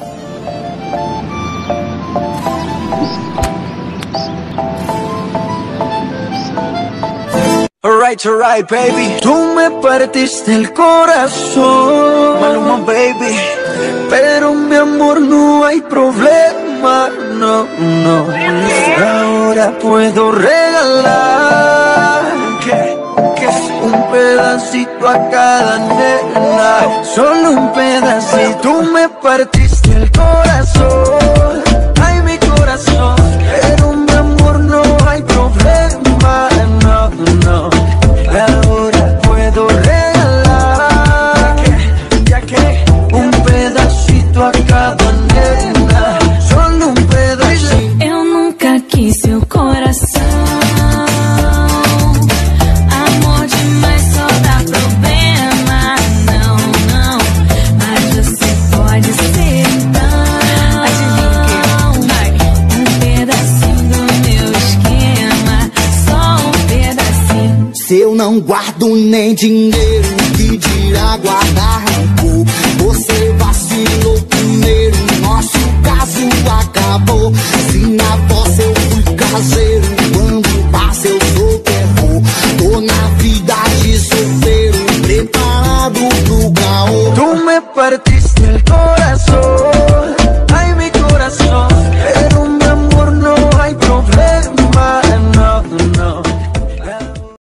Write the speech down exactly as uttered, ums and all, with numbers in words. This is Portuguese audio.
Alright, alright, baby. Tú me partiste el corazón, Maluma, baby. Pero mi amor, no hay problema, no, no. Ahora puedo regalar ¿Qué? ¿Qué? un pedacito a cada nena. Solo un pedacito. Tú me partiste el corazón, ay, mi corazón. Pero mi amor, no hay problema, no, no. Ahora puedo regalar ya que un pedacito a cada nena, solo un pedacito. Eu nunca quis seu coração, amor demais só dá problema. Não, não, mas você pode ser então. Adivinha o quê? Um pedacinho do meu esquema, só um pedacinho. Se eu não guardo nem dinheiro, que dirá guardar rancor? Você vacilou primeiro, nosso caso acabou. Se na posse eu fui caseiro, quando passa eu sou terror. Tô na vida de solteiro, preparado pro caô. Tú me partiste el corazón.